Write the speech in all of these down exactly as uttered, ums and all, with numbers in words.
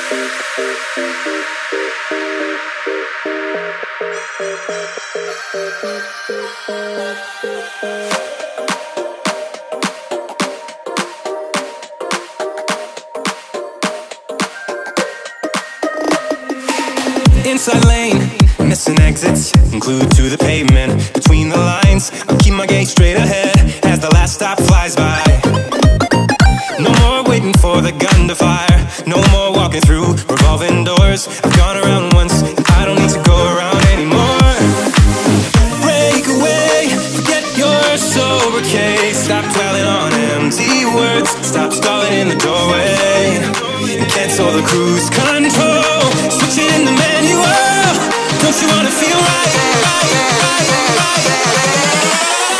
Inside lane, missing exits, glued to the pavement. Between the lines, I'll keep my gaze straight ahead as the last stop flies by. No more waiting for the gun to fire, no more walking through revolving doors. I've gone around once, I don't need to go around anymore. Break away, forget your sober case. Stop dwelling on empty words, stop stalling in the doorway, and cancel the cruise control. Switching the manual, don't you wanna feel right, right, right, right, right, right.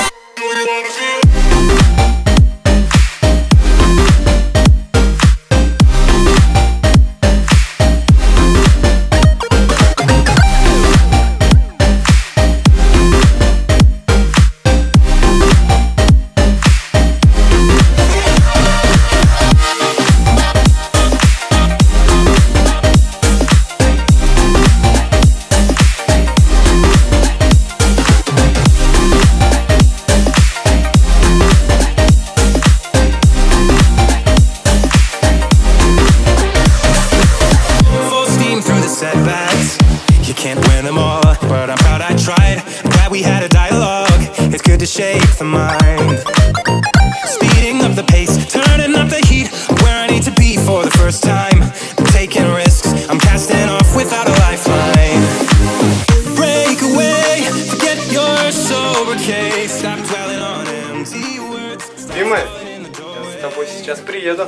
Shape the mind, speeding up the pace, turning up the heat, where I need to be for the first time. I'm taking risks, I'm casting off without a lifeline. Break away, forget your sober case, stop dwelling on empty words. Дима, я с тобой сейчас приеду.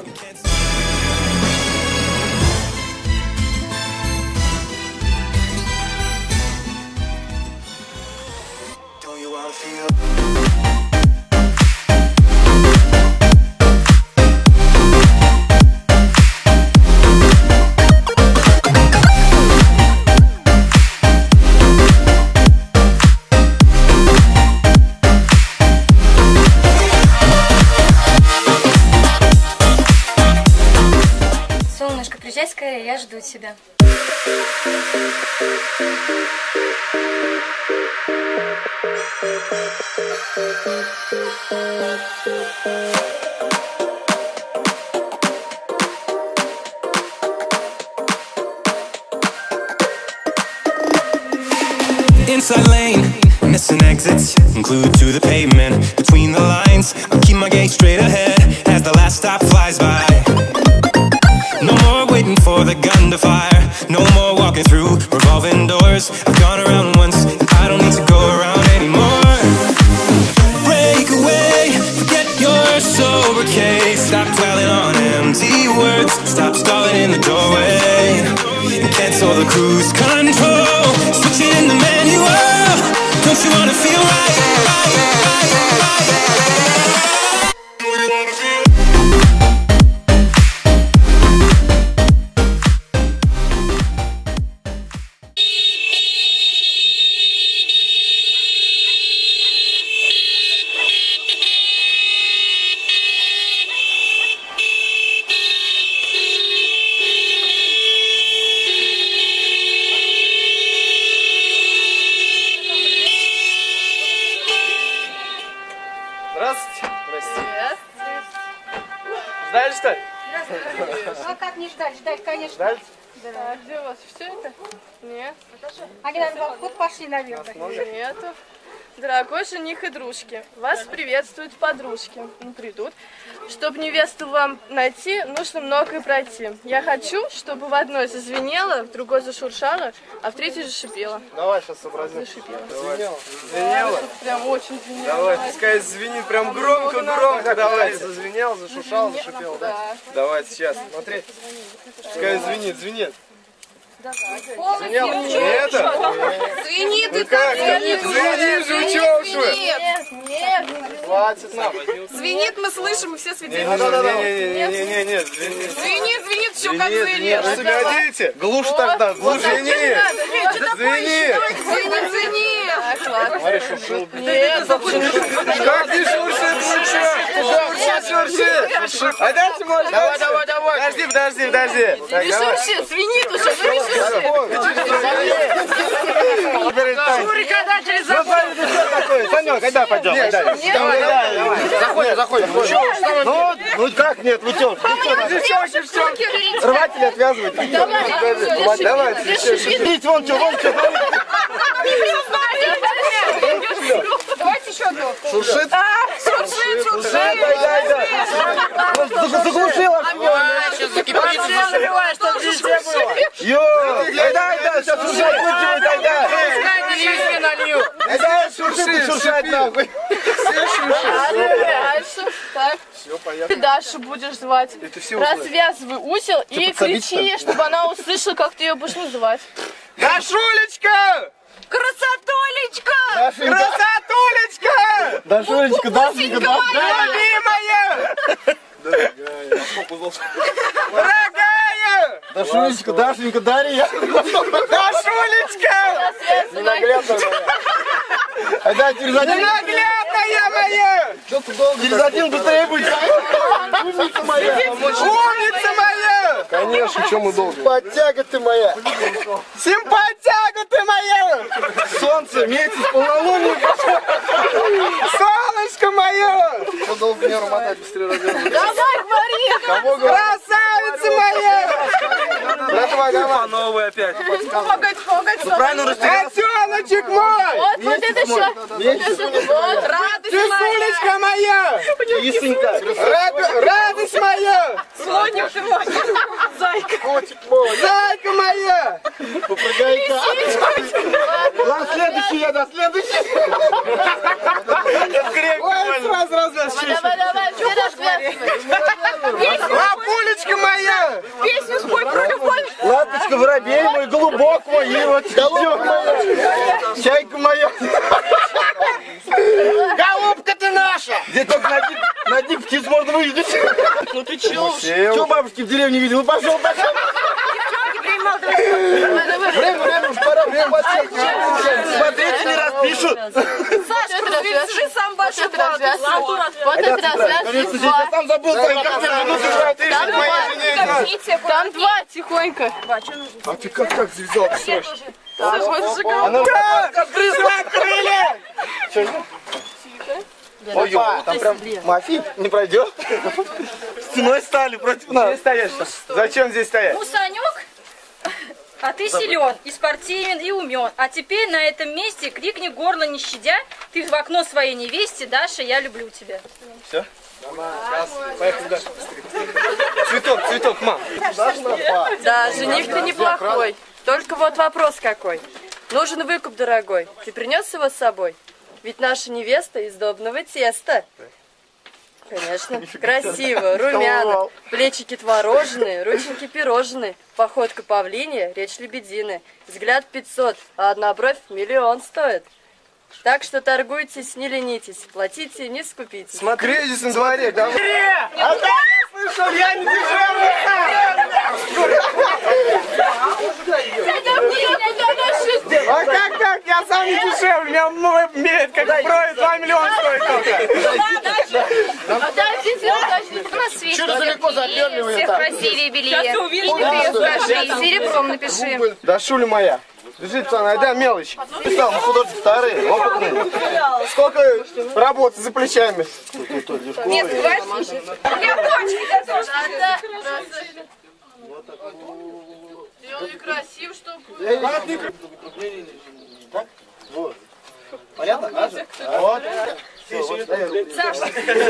Солнышко, приезжай скорее, я жду тебя. Inside lane, missing exits, glued to the pavement. Between the lines, I'll keep my gaze straight ahead as the last stop flies by. No more waiting for the gun to fire, no more walking through revolving doors. I've gone around once, I don't need to go around anymore. Break away, forget your sober case, stop dwelling on empty words, stop stalling in the doorway, and cancel the cruise control. Switching the manual, don't you wanna feel right, right, right, right, right, right. Здравствуйте. Здравствуйте. Ждали, что ли? Здравствуйте. А как не ждать? Ждать, конечно. Ждали? Да. А где у вас все это? Нет. Они, наверное, в обход пошли, наверное. Нету. Дорогой жених и дружки, вас приветствуют подружки. Ну, придут. Чтобы невесту вам найти, нужно многое пройти. Я хочу, чтобы в одной зазвенело, в другой зашуршало, а в третьей зашипело. Давай, сейчас сообразим. Зашипело. Звенело. Да, Звенело. прям очень звенело. Давай, пускай звенит прям громко-громко. Давай, зазвенел, зашуршал, зашипел. Да? Давай, сейчас, смотри. Пускай звенит, звенит. Звенело? Это? Звенит Ну и как? звенит. Звенит, жучок, что? Нет, нет. Хватит нам. Звенит, мы слышим, все свидетели. Не-не-не, звенит. Звенит, звенит, все как Звенит, звенит. вы себя видите? Глушь тогда, глушь. Звенит. Звенит. Звенит, звенит. Смотри, шуршит. Нет, как не шуршит лучше? Шуршит, шуршит. А дальше можно. Давай, давай, давай. Подожди, подожди, подожди. Не шуршит, свинит уже, ну не шуршит. Шурик, когда через забор. Санек, когда пойдем? Давай, давай. Заходи, заходи. Ну, ну как нет, вы что? Рватель отвязывать. Давай, давай. Видите, вон что, вон что. Давайте еще одну. Шуршит? Шуршит, шуршит. Дай, дай, дай. Заглушила. Сейчас закипит. Чтобы везде было. Йо, дай, дай, дай, сейчас шуршать будем, дай, дай. Везде налью. Дай, дай, шуршит, шуршать нахуй. Дальше, так. Ты Дашу будешь звать. все Развязывай узел и подсобить, кричи, чтобы она услышала, как ты ее будешь называть. Дашулечка! Красотулечка! Красотулечка! Дашулечка, Дашенька, Дашенька. Любимая! Дорогая! Дашулечка, Дашенька, Дарья. Дашулечка! А да, через один. Ненаглядная моя! Что ты долго? Через один быстрее будет. Умница моя. Умница моя! Конечно, что мы долго? Подтяга ты моя. Симпатяга ты моя! Солнце, месяц, полнолуние. Солнышко мое! Что долго мне мотать быстрее развязывать? Давай, говори! Кого говорит? Красавица моя! Давай, давай. Новый опять. Помогать, помогать, Правильно растерялся. Котеночек мой! Вот, вот это еще. Вот, радость моя. Кисулечка моя! Кисонька. Рад- Радость моя! Слоник ты мой. Зайка. Котик мой. Зайка моя! Попрыгай-ка. Ладно, следующий я, да, следующий. Ой, сразу развязывай. Давай, давай, все развязывай. Лапулечка моя! Песню спой про любовь. Лапочка, воробей мой, голубок мой, и вот голубка моя, чайка моя. Голубка ты наша! Где только на дик, на дик птиц можно выведать. Ну ты чё уж. Чего бабушки в деревне видел? Ну пошел, пошел. Время, время, уж пора, время подсек. Смотрите, не распишут. Сашка, развяжи сам большой палец. Вот это развязывай. Конечно, здесь я сам забыл свои концерты. Ну ты же, Там два, там два, тихонько. А ты как так завязал срочно? Она открыла крылья. Ой, там прям мафия не пройдет. Стеной стали против нас. Здесь стоишь-то? Зачем здесь стоять? Ну, Санек, а ты силен, и спортивен, и умен. А теперь на этом месте крикни горло не щадя. Ты в окно своей невесте, Даша, я люблю тебя. Все? Поехали дальше. Цветок, цветок, мам. Да, жених ты неплохой. Только вот вопрос какой. Нужен выкуп, дорогой. Ты принес его с собой? Ведь наша невеста из добного теста. Конечно. Красиво, румяно, плечики творожные, рученьки пирожные, походка павлинья, речь лебединая. Взгляд пятьсот, а одна бровь миллион стоит. Так что торгуйтесь, не ленитесь, платите, не скупитесь. Смотри, кризис на дворе, давай. А да, я слышал, я не дешевле. А как так? Я сам не дешевле. Меня мой меряет, как брови, два миллиона стоит только. Что ты далеко заперли вы Всех это? красивее, белее. Серебром напиши. Да шуля моя. Держи, пацаны, айда мелочь. Писал, мы художники старые, опытные. Сколько работы за плечами? Нет, хватит. Я почки готов. И он некрасив, что... Понятно? Вот. Саша,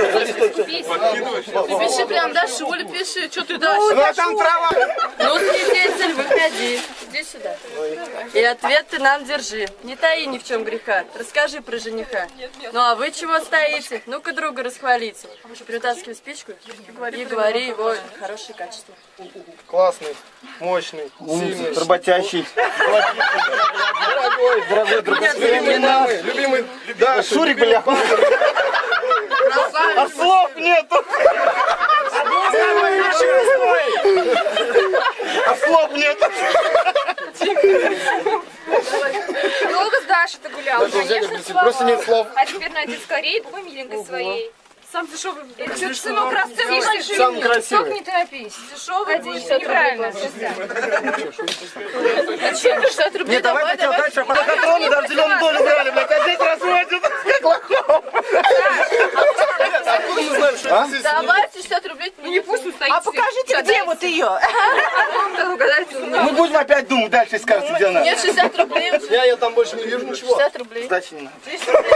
Пиши прям, да, Шуля, пиши, что ты дашь? Ну, а там трава. Ну, свидетель, выходи. Иди сюда. И ответ ты нам держи. Не таи ни в чем греха. Расскажи про жениха. Ну, а вы чего стоите? Ну-ка, друга расхвалите. Притаскивай спичку и говори его хорошее качество. Классный, мощный, сильный, Работящий. дорогой, дорогой, дорогой. Любимый мамы, любимый, да, Шурик, бля. А слов нету. А слов нету. долго с Дашей-то гулял? Играл, конечно, Просто нет слов. А теперь найди скорее, какой миленькой своей. Сам дешевый. Ты сынок расценишься. Самый красивый. Только не торопись. Дешевый будет. Неправильно. шестьдесят рублей. Не, давай хотел дальше, а потом патроны даже зеленую долю брали, блядь, а здесь разводят, как лохов. Давайте шестьдесят рублей. Не пусть стоит. А покажите, где вот ее? Мы будем опять думать дальше, скажете, где она. Нет, шестьдесят рублей. Я ее там больше не вижу ничего. шестьдесят рублей. Сдачи не надо.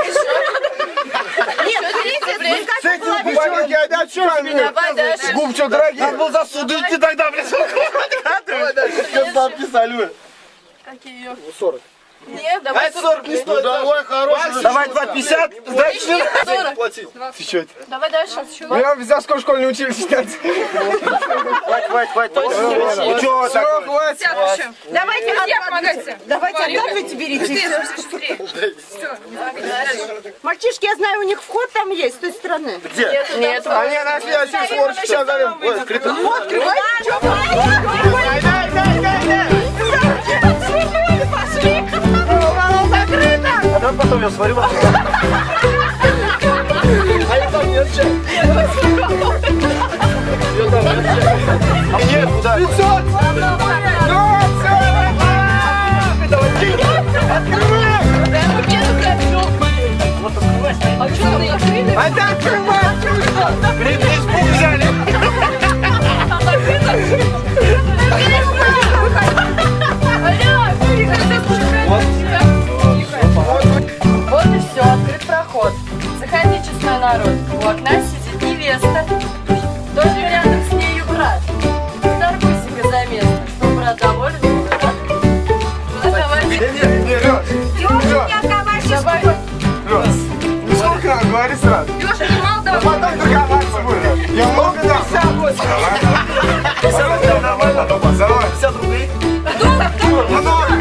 Нет, тридцать рублей. С этим губами опять что? Давай дальше. Губ что, дорогие? Надо было за суд идти тогда, блядь. Давай дальше. Что написали вы? Какие ее? сорок. Нет, А давай это сорок не стоит. Давай, хороший. Давай два пятьдесят. Дальше. сорок. Платил. Ты что это? Давай дальше. Я в Вязовской школе не учились. Хватит, хватит, хватит. Ну что такое? Хватит. Давайте, Помогайте. давайте отдавайте, берите. Мальчишки, я знаю, у них вход там есть, с той стороны. Где? Нет, Они нашли один сворчик, сейчас зовем. Ой, открыто. Вот, открывайте. Дай, дай, дай, дай, дай. Пошли. Закрыто. А давай потом я сварю. А я там нет чая. Я там нет чая. Нет, куда? пятьсот! Вот открывай. А что там закрыли? А да открывай! Блин, испуг взяли. Вот и все, открыт проход. Заходи, честной народ. У окна сидит невеста. Тоже рядом с нею брат. Торгуй себе за место. Что брат доволен, был рад. Ну, давай. Не, не, не, Лёш. Давай. Лёш. Ну сколько надо, говори сразу. Леша, не мало А давай. потом торговаться будем. Я много дам. пятьдесят рублей нормально. Давай. пятьдесят рублей. Ну, давай.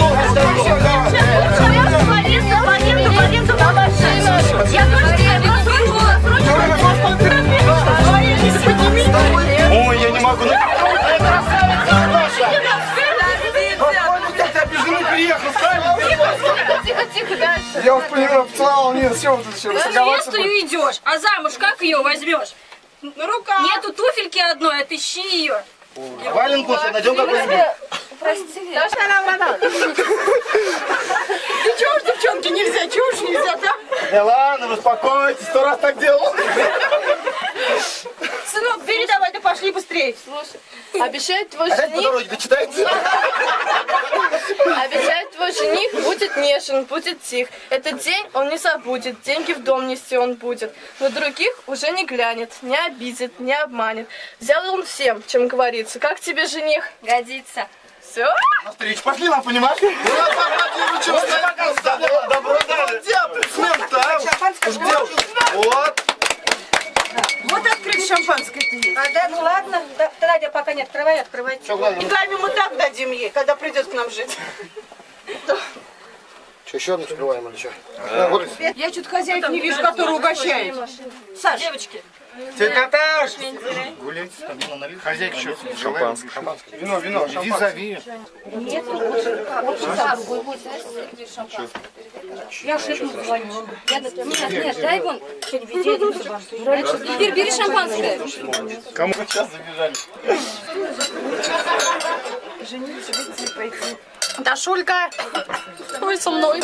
Ой, я не могу. Тихо, тихо, дальше. Я уж понимаю, поцеловал, нет, все вот это все. Невестую идешь, а замуж как ее возьмешь? На руках. Нету туфельки одной, отыщи ее. Валенку найдем какой-нибудь. Прости. Ты чего уж, девчонки, нельзя, чего уж нельзя, да? Да ладно, успокойтесь, сто раз так делал. Сынок, бери давай, да пошли быстрее. Слушай, обещает твой Опять по жених, дороге дочитайте. обещает твой жених будет нежен, будет тих. Этот день он не забудет, деньги в дом нести он будет. Но других уже не глянет, не обидит, не обманет. Взял он всем, чем говорится. Как тебе жених? Годится. Все? На встречу пошли нам, понимаешь? Добро дали. Вот. Вот открыть шампанское-то есть. А, да, ну ладно. Да, Надя, пока не открывай, открывайте. И даме мы так дадим ей, когда придет к нам жить. Что, еще одну скрываем или что? Я что-то хозяйку не вижу, которая угощает. Саш, Девочки. Тетя-таш! Гуляйте, стабильно налить. Хозяйка что? Шампанское. Вино, вино, шампанское. Я шепну звоню. Нет, нет, дай вон что-нибудь. Игорь, бери шампанское. Кому сейчас забежали? Дашулька. Ой, со мной.